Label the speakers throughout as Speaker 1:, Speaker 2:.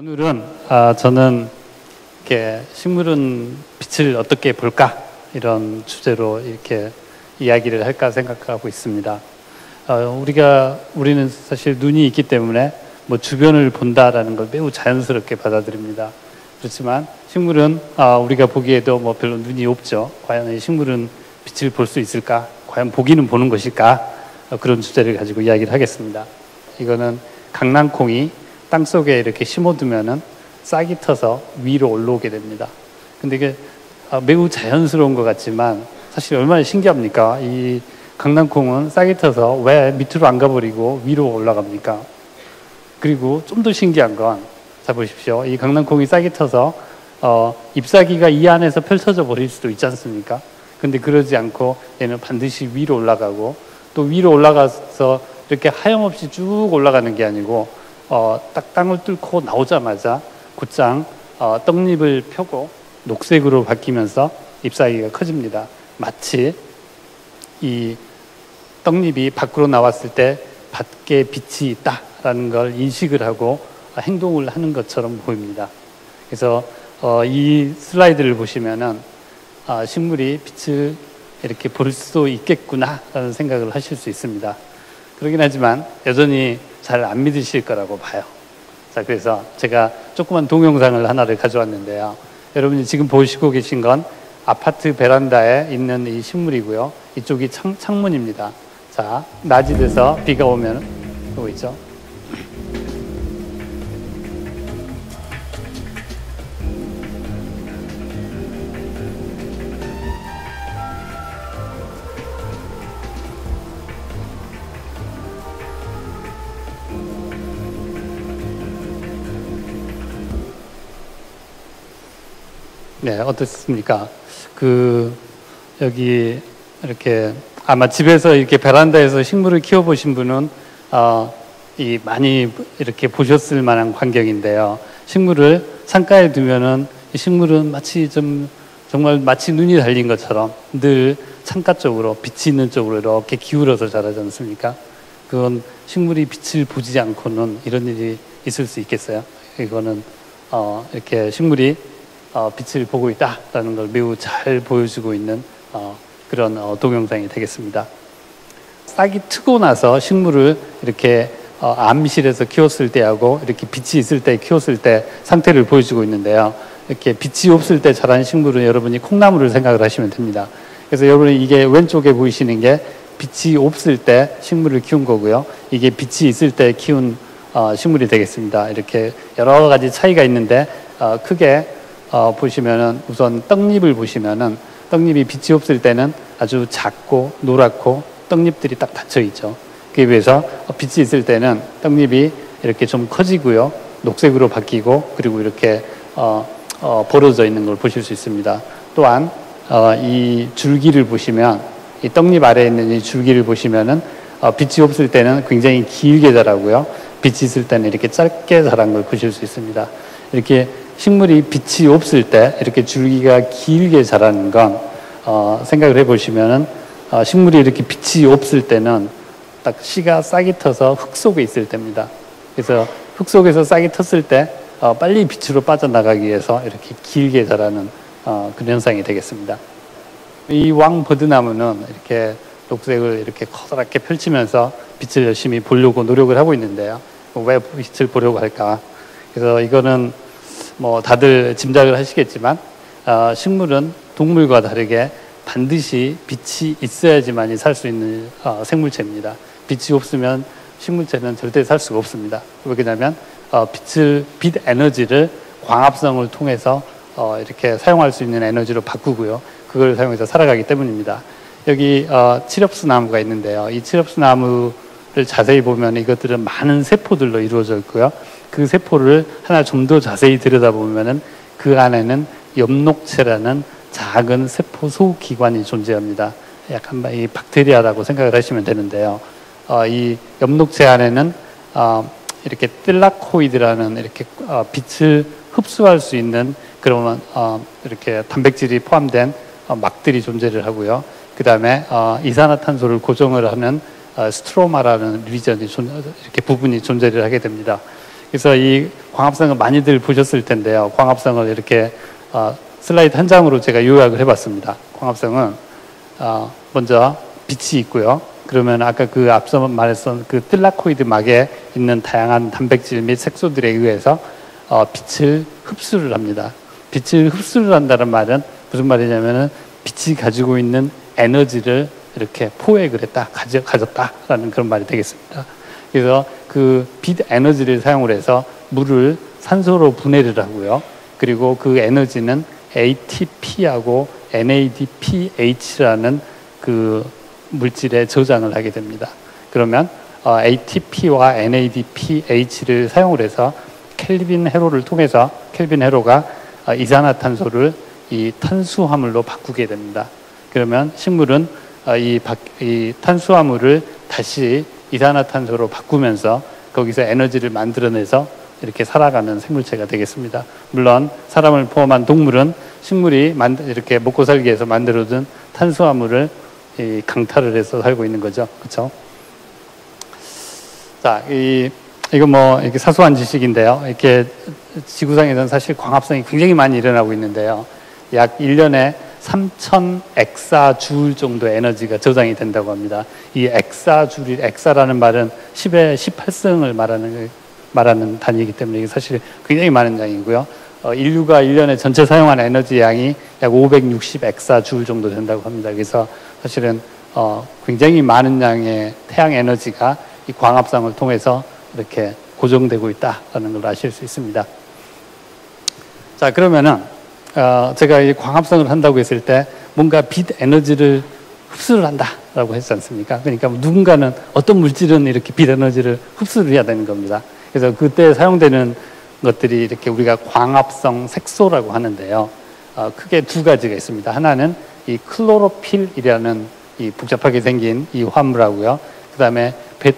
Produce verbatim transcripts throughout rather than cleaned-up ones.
Speaker 1: 오늘은 아, 저는 이렇게 식물은 빛을 어떻게 볼까 이런 주제로 이렇게 이야기를 할까 생각하고 있습니다. 어, 우리가 우리는 사실 눈이 있기 때문에 뭐 주변을 본다라는 걸 매우 자연스럽게 받아들입니다. 그렇지만 식물은 아, 우리가 보기에도 뭐 별로 눈이 없죠. 과연 이 식물은 빛을 볼 수 있을까? 과연 보기는 보는 것일까? 어, 그런 주제를 가지고 이야기를 하겠습니다. 이거는 강낭콩이 땅 속에 이렇게 심어두면은 싹이 터서 위로 올라오게 됩니다. 근데 이게 매우 자연스러운 것 같지만 사실 얼마나 신기합니까? 이 강낭콩은 싹이 터서 왜 밑으로 안 가버리고 위로 올라갑니까? 그리고 좀 더 신기한 건, 자 보십시오. 이 강낭콩이 싹이 터서 어, 잎사귀가 이 안에서 펼쳐져 버릴 수도 있지 않습니까? 근데 그러지 않고 얘는 반드시 위로 올라가고, 또 위로 올라가서 이렇게 하염없이 쭉 올라가는 게 아니고 어, 딱 땅을 뚫고 나오자마자 곧장 어, 떡잎을 펴고 녹색으로 바뀌면서 잎사귀가 커집니다. 마치 이 떡잎이 밖으로 나왔을 때 밖에 빛이 있다라는 걸 인식을 하고 행동을 하는 것처럼 보입니다. 그래서 어, 이 슬라이드를 보시면은 어, 식물이 빛을 이렇게 볼 수도 있겠구나라는 생각을 하실 수 있습니다. 그러긴 하지만 여전히 잘 안 믿으실 거라고 봐요. 자, 그래서 제가 조그만 동영상을 하나를 가져왔는데요. 여러분이 지금 보시고 계신 건 아파트 베란다에 있는 이 식물이고요. 이쪽이 창, 창문입니다. 자, 낮이 돼서 비가 오면 보고 있죠. 네, 어떻습니까? 그, 여기, 이렇게, 아마 집에서 이렇게 베란다에서 식물을 키워보신 분은, 어, 이, 많이 이렇게 보셨을 만한 광경인데요. 식물을 창가에 두면은, 이 식물은 마치 좀, 정말 마치 눈이 달린 것처럼 늘 창가 쪽으로, 빛이 있는 쪽으로 이렇게 기울어서 자라지 않습니까? 그건 식물이 빛을 보지 않고는 이런 일이 있을 수 있겠어요? 이거는, 어, 이렇게 식물이 어, 빛을 보고 있다라는 걸 매우 잘 보여주고 있는 어, 그런 어, 동영상이 되겠습니다. 싹이 트고 나서 식물을 이렇게 어, 암실에서 키웠을 때하고 이렇게 빛이 있을 때 키웠을 때 상태를 보여주고 있는데요. 이렇게 빛이 없을 때 자란 식물은 여러분이 콩나물을 생각을 하시면 됩니다. 그래서 여러분이 이게 왼쪽에 보이시는 게 빛이 없을 때 식물을 키운 거고요. 이게 빛이 있을 때 키운 어, 식물이 되겠습니다. 이렇게 여러 가지 차이가 있는데 어, 크게 어, 보시면은 우선 떡잎을 보시면은 떡잎이 빛이 없을 때는 아주 작고 노랗고 떡잎들이 딱 닫혀 있죠. 그에 비해서 빛이 있을 때는 떡잎이 이렇게 좀 커지고요, 녹색으로 바뀌고 그리고 이렇게 어, 어, 벌어져 있는 걸 보실 수 있습니다. 또한 어, 이 줄기를 보시면 이 떡잎 아래에 있는 이 줄기를 보시면은 어, 빛이 없을 때는 굉장히 길게 자라고요, 빛이 있을 때는 이렇게 짧게 자란 걸 보실 수 있습니다. 이렇게 식물이 빛이 없을 때 이렇게 줄기가 길게 자라는 건 어, 생각을 해보시면은 어, 식물이 이렇게 빛이 없을 때는 딱 씨가 싹이 터서 흙 속에 있을 때입니다. 그래서 흙 속에서 싹이 텄을 때 어, 빨리 빛으로 빠져나가기 위해서 이렇게 길게 자라는 어, 그런 현상이 되겠습니다. 이 왕버드나무는 이렇게 녹색을 이렇게 커다랗게 펼치면서 빛을 열심히 보려고 노력을 하고 있는데요. 왜 빛을 보려고 할까? 그래서 이거는 뭐 다들 짐작을 하시겠지만 어, 식물은 동물과 다르게 반드시 빛이 있어야지만이 살 수 있는 어, 생물체입니다. 빛이 없으면 식물체는 절대 살 수가 없습니다. 왜냐하면 어, 빛을 빛 에너지를 광합성을 통해서 어, 이렇게 사용할 수 있는 에너지로 바꾸고요, 그걸 사용해서 살아가기 때문입니다. 여기 어, 칠엽수 나무가 있는데요. 이 칠엽수 나무를 자세히 보면 이것들은 많은 세포들로 이루어져 있고요. 그 세포를 하나 좀 더 자세히 들여다보면은 그 안에는 엽록체라는 작은 세포 소기관이 존재합니다. 약간 이 박테리아라고 생각을 하시면 되는데요. 어, 이 엽록체 안에는 어, 이렇게 뜰라코이드라는 이렇게 어, 빛을 흡수할 수 있는 그런 어, 이렇게 단백질이 포함된 어, 막들이 존재를 하고요. 그 다음에 어, 이산화탄소를 고정을 하는 어, 스트로마라는 리전이 존, 이렇게 부분이 존재를 하게 됩니다. 그래서 이 광합성을 많이들 보셨을 텐데요. 광합성을 이렇게 어, 슬라이드 한 장으로 제가 요약을 해봤습니다. 광합성은 어, 먼저 빛이 있고요. 그러면 아까 그 앞서 말했던 그 틸라코이드 막에 있는 다양한 단백질 및 색소들에 의해서 어, 빛을 흡수를 합니다. 빛을 흡수를 한다는 말은 무슨 말이냐면은 빛이 가지고 있는 에너지를 이렇게 포획을 했다, 가져, 가졌다라는 그런 말이 되겠습니다. 그래서 그 빛 에너지를 사용을 해서 물을 산소로 분해를 하고요. 그리고 그 에너지는 에이티피하고 엔에이디피에이치라는 그 물질에 저장을 하게 됩니다. 그러면 어, 에이티피와 엔에이디피에이치를 사용을 해서 켈빈 회로를 통해서 켈빈 회로가 어, 이산화탄소를 이 탄수화물로 바꾸게 됩니다. 그러면 식물은 어, 이, 바, 이 탄수화물을 다시 이산화탄소로 바꾸면서 거기서 에너지를 만들어내서 이렇게 살아가는 생물체가 되겠습니다. 물론 사람을 포함한 동물은 식물이 만, 이렇게 먹고 살기 위해서 만들어둔 탄수화물을 이 강탈을 해서 살고 있는 거죠. 그렇죠? 자, 이 이거 뭐 이렇게 사소한 지식인데요. 이렇게 지구상에서는 사실 광합성이 굉장히 많이 일어나고 있는데요. 약 일 년에 삼천 엑사줄 정도의 에너지가 저장이 된다고 합니다. 이 엑사줄이, 엑사라는 말은 십의 십팔 승을 말하는, 말하는 단위이기 때문에 이게 사실 굉장히 많은 양이고요. 어, 인류가 일 년에 전체 사용하는 에너지 양이 약 오백육십 엑사줄 정도 된다고 합니다. 그래서 사실은 어, 굉장히 많은 양의 태양 에너지가 이 광합성을 통해서 이렇게 고정되고 있다는 걸 아실 수 있습니다. 자, 그러면은 어, 제가 이 광합성을 한다고 했을 때 뭔가 빛 에너지를 흡수를 한다라고 했지 않습니까? 그러니까 누군가는 어떤 물질은 이렇게 빛 에너지를 흡수를 해야 되는 겁니다. 그래서 그때 사용되는 것들이 이렇게 우리가 광합성 색소라고 하는데요. 어, 크게 두 가지가 있습니다. 하나는 이 클로로필이라는 이 복잡하게 생긴 이 화합물하고요. 그 다음에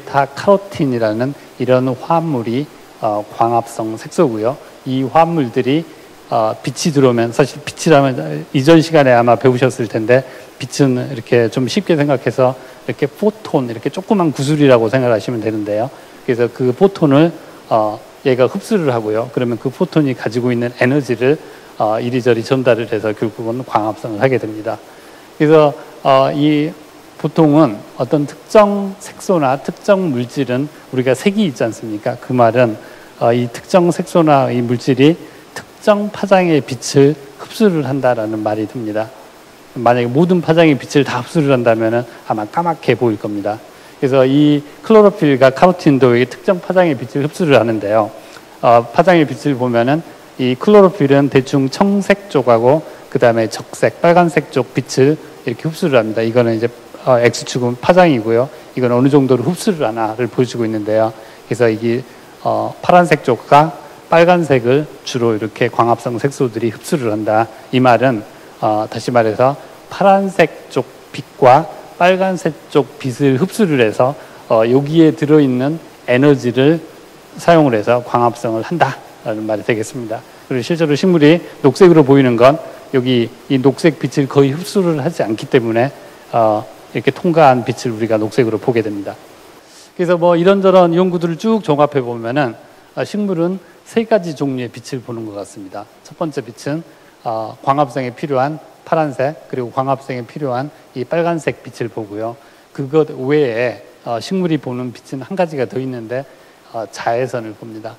Speaker 1: 베타카로틴이라는 이런 화합물이 어, 광합성 색소고요. 이 화합물들이 어, 빛이 들어오면, 사실 빛이라면 이전 시간에 아마 배우셨을 텐데, 빛은 이렇게 좀 쉽게 생각해서 이렇게 포톤, 이렇게 조그만 구슬이라고 생각하시면 되는데요. 그래서 그 포톤을 어, 얘가 흡수를 하고요. 그러면 그 포톤이 가지고 있는 에너지를 어, 이리저리 전달을 해서 결국은 광합성을 하게 됩니다. 그래서 어, 이 보통은 어떤 특정 색소나 특정 물질은 우리가 색이 있지 않습니까? 그 말은 어, 이 특정 색소나 이 물질이 특정 파장의 빛을 흡수를 한다라는 말이 듭니다. 만약에 모든 파장의 빛을 다 흡수를 한다면 아마 까맣게 보일 겁니다. 그래서 이 클로로필과 카로틴도 이 특정 파장의 빛을 흡수를 하는데요. 어, 파장의 빛을 보면은 이 클로로필은 대충 청색 쪽하고 그 다음에 적색, 빨간색 쪽 빛을 이렇게 흡수를 합니다. 이거는 이제 어, X축은 파장이고요. 이건 어느 정도로 흡수를 하나를 보여주고 있는데요. 그래서 이게 어, 파란색 쪽과 빨간색을 주로 이렇게 광합성 색소들이 흡수를 한다. 이 말은 어, 다시 말해서 파란색 쪽 빛과 빨간색 쪽 빛을 흡수를 해서 어, 여기에 들어있는 에너지를 사용을 해서 광합성을 한다라는 말이 되겠습니다. 그리고 실제로 식물이 녹색으로 보이는 건 여기 이 녹색 빛을 거의 흡수를 하지 않기 때문에 어, 이렇게 통과한 빛을 우리가 녹색으로 보게 됩니다. 그래서 뭐 이런저런 연구들을 쭉 종합해 보면은 어, 식물은 세 가지 종류의 빛을 보는 것 같습니다. 첫 번째 빛은 어, 광합성에 필요한 파란색, 그리고 광합성에 필요한 이 빨간색 빛을 보고요. 그것 외에 어, 식물이 보는 빛은 한 가지가 더 있는데 어, 자외선을 봅니다.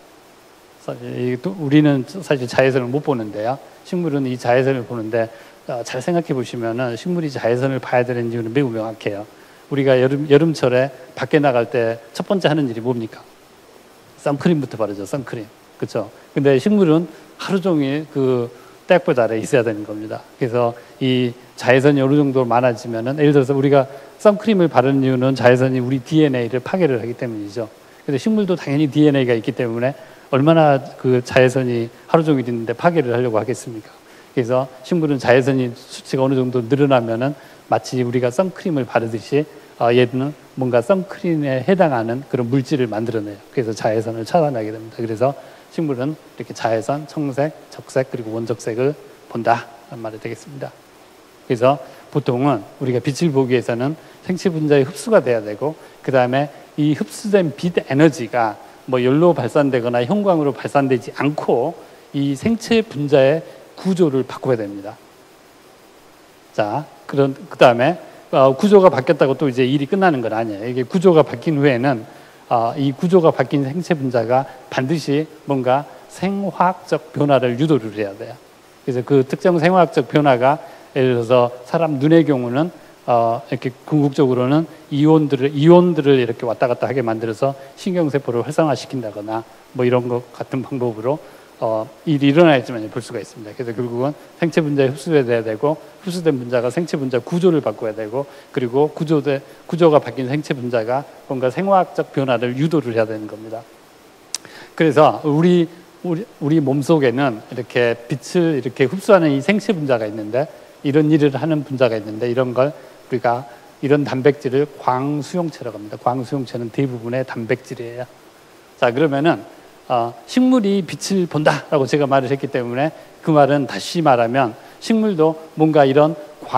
Speaker 1: 사실 우리는 사실 자외선을 못 보는데요. 식물은 이 자외선을 보는데 어, 잘 생각해 보시면은 식물이 자외선을 봐야 되는 이유는 매우 명확해요. 우리가 여름, 여름철에 밖에 나갈 때 첫 번째 하는 일이 뭡니까? 선크림부터 바르죠. 선크림. 그렇죠. 근데 식물은 하루 종일 그 땡볕 아래에 있어야 되는 겁니다. 그래서 이 자외선이 어느 정도 많아지면은, 예를 들어서 우리가 선크림을 바르는 이유는 자외선이 우리 디엔에이를 파괴를 하기 때문이죠. 그래서 식물도 당연히 디엔에이가 있기 때문에 얼마나 그 자외선이 하루 종일 있는데 파괴를 하려고 하겠습니까? 그래서 식물은 자외선이 수치가 어느 정도 늘어나면은 마치 우리가 선크림을 바르듯이 어, 얘는 뭔가 선크림에 해당하는 그런 물질을 만들어내요. 그래서 자외선을 차단하게 됩니다. 그래서 식물은 이렇게 자외선, 청색, 적색, 그리고 원적색을 본다는 말이 되겠습니다. 그래서 보통은 우리가 빛을 보기 위해서는 생체 분자의 흡수가 돼야 되고, 그 다음에 이 흡수된 빛 에너지가 뭐 열로 발산되거나 형광으로 발산되지 않고 이 생체 분자의 구조를 바꿔야 됩니다. 자, 그런 그 다음에 어, 구조가 바뀌었다고 또 이제 일이 끝나는 건 아니에요. 이게 구조가 바뀐 후에는 어, 이 구조가 바뀐 생체 분자가 반드시 뭔가 생화학적 변화를 유도를 해야 돼요. 그래서 그 특정 생화학적 변화가 예를 들어서 사람 눈의 경우는 어, 이렇게 궁극적으로는 이온들을 이온들을 이렇게 왔다 갔다 하게 만들어서 신경세포를 활성화시킨다거나 뭐 이런 것 같은 방법으로 어, 일이 일어나야지만 볼 수가 있습니다. 그래서 결국은 생체 분자에 흡수돼야 되고 흡수된 분자가 생체 분자 구조를 바꿔야 되고 그리고 구조대 구조가 바뀐 생체 분자가 뭔가 생화학적 변화를 유도를 해야 되는 겁니다. 그래서 우리 우리 우리 몸 속에는 이렇게 빛을 이렇게 흡수하는 이 생체 분자가 있는데 이런 일을 하는 분자가 있는데 이런 걸 우리가 이런 단백질을 광수용체라고 합니다. 광수용체는 대부분의 단백질이에요. 자, 그러면은 어, 식물이 빛을 본다라고 제가 말을 했기 때문에 그 말은 다시 말하면 식물도 뭔가 이런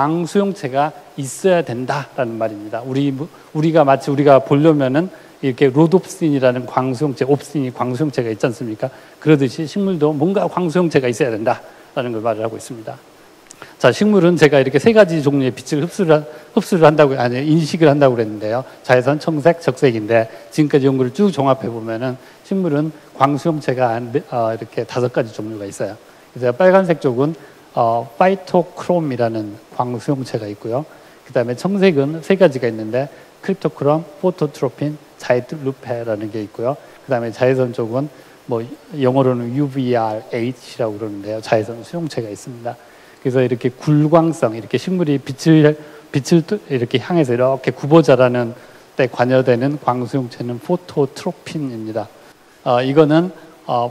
Speaker 1: 광수용체가 있어야 된다라는 말입니다. 우리 우리가 마치 우리가 보려면은 이렇게 로놉신이라는 광수용체, 옵신이 광수용체가 있지 않습니까? 그러듯이 식물도 뭔가 광수용체가 있어야 된다라는 걸 말을 하고 있습니다. 자, 식물은 제가 이렇게 세 가지 종류의 빛을 흡수를, 흡수를 한다고, 아니, 인식을 한다고 그랬는데요. 자외선, 청색, 적색인데, 지금까지 연구를 쭉 종합해 보면은, 식물은 광수용체가 어, 이렇게 다섯 가지 종류가 있어요. 그래서 빨간색 쪽은, 어, 파이토크롬이라는 광수용체가 있고요. 그 다음에 청색은 세 가지가 있는데, 크립토크롬, 포토트로핀, 자이루페라는 게 있고요. 그 다음에 자외선 쪽은, 뭐, 영어로는 유브이알에이치라고 그러는데요. 자외선 수용체가 있습니다. 그래서 이렇게 굴광성, 이렇게 식물이 빛을, 빛을 이렇게 향해서 이렇게 굽어 자라는 때 관여되는 광수용체는 포토트로핀입니다. 어, 이거는 어,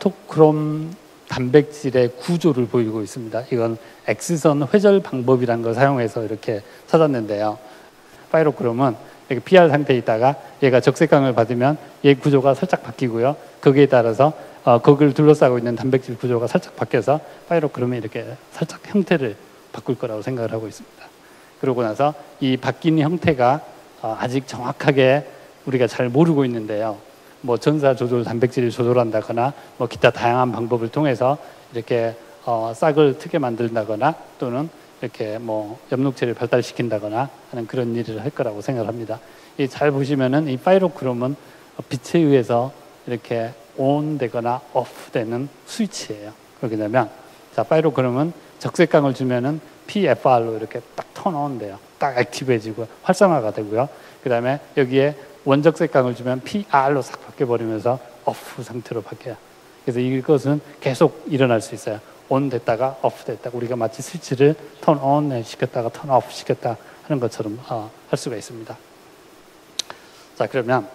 Speaker 1: 파이토크롬 단백질의 구조를 보이고 있습니다. 이건 X선 회절 방법이라는 걸 사용해서 이렇게 찾았는데요. 파이토크롬은 이렇게 피알 상태에 있다가 얘가 적색광을 받으면 얘 구조가 살짝 바뀌고요. 거기에 따라서 어, 거기를 둘러싸고 있는 단백질 구조가 살짝 바뀌어서 파이토크롬이 이렇게 살짝 형태를 바꿀 거라고 생각을 하고 있습니다. 그러고 나서 이 바뀐 형태가 어, 아직 정확하게 우리가 잘 모르고 있는데요. 뭐 전사 조절 단백질을 조절한다거나 뭐 기타 다양한 방법을 통해서 이렇게 어, 싹을 트게 만든다거나 또는 이렇게 뭐 엽록체를 발달시킨다거나 하는 그런 일을 할 거라고 생각을 합니다. 이 잘 보시면은 이 파이토크롬은 빛에 의해서 이렇게 온 되거나 오프 되는 스위치예요. 그렇게 되면 자, 파이토크롬은 적색광을 주면은 피에프알로 이렇게 딱 턴온 돼요. 딱 액티브해지고 활성화가 되고요. 그 다음에 여기에 원적색광을 주면 피알로 싹 바뀌어버리면서 오프 상태로 바뀌어요. 그래서 이것은 계속 일어날 수 있어요. 온 됐다가 오프 됐다가 우리가 마치 스위치를 턴 온 시켰다가 턴 오프 시켰다 하는 것처럼 어, 할 수가 있습니다. 자, 그러면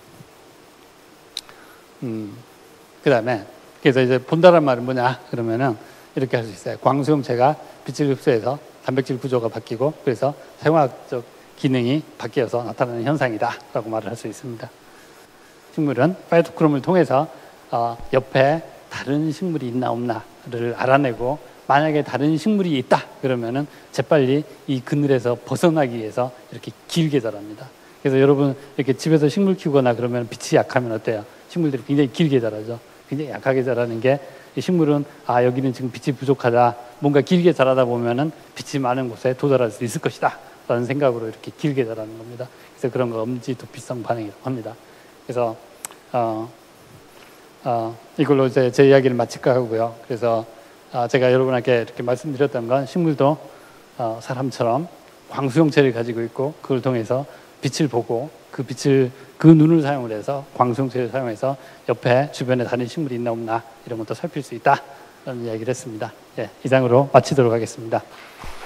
Speaker 1: 음, 그 다음에 그래서 이제 본다란 말은 뭐냐 그러면은 이렇게 할 수 있어요. 광수용체가 빛을 흡수해서 단백질 구조가 바뀌고 그래서 생화학적 기능이 바뀌어서 나타나는 현상이다 라고 말을 할 수 있습니다. 식물은 파이토크롬을 통해서 어, 옆에 다른 식물이 있나 없나를 알아내고 만약에 다른 식물이 있다 그러면은 재빨리 이 그늘에서 벗어나기 위해서 이렇게 길게 자랍니다. 그래서 여러분 이렇게 집에서 식물 키우거나 그러면 빛이 약하면 어때요? 식물들이 굉장히 길게 자라죠. 굉장히 약하게 자라는 게 이 식물은 아 여기는 지금 빛이 부족하다. 뭔가 길게 자라다 보면은 빛이 많은 곳에 도달할 수 있을 것이다. 라는 생각으로 이렇게 길게 자라는 겁니다. 그래서 그런 거 엄지 도피성 반응이라고 합니다. 그래서 어, 어, 이걸로 이제 제 이야기를 마칠까 하고요. 그래서 어, 제가 여러분에게 이렇게 말씀드렸던 건 식물도 어, 사람처럼 광수용체를 가지고 있고 그걸 통해서 빛을 보고 그 빛을 그 눈을 사용을 해서 광수용체를 사용해서 옆에 주변에 다른 식물이 있나 없나 이런 것도 살필 수 있다라는 이야기를 했습니다. 예, 이상으로 마치도록 하겠습니다.